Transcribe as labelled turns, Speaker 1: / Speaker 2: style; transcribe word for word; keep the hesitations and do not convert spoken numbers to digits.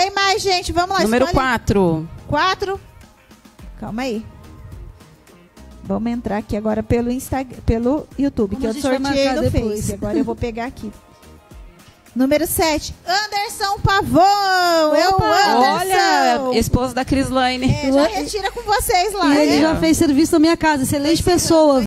Speaker 1: Tem mais, gente. Vamos lá.
Speaker 2: Número quatro.
Speaker 1: quatro. Calma aí. Vamos entrar aqui agora pelo Instagram, pelo YouTube,
Speaker 3: Como
Speaker 1: que eu sorteei no
Speaker 3: depois?
Speaker 1: Face. Agora eu vou pegar aqui. Número sete. Anderson Pavão. Eu, Anderson.
Speaker 2: Olha, esposa da Crislaine.
Speaker 1: É, já retira com vocês lá.
Speaker 3: E ele
Speaker 1: né?
Speaker 3: já fez serviço na minha casa. Excelente pessoa.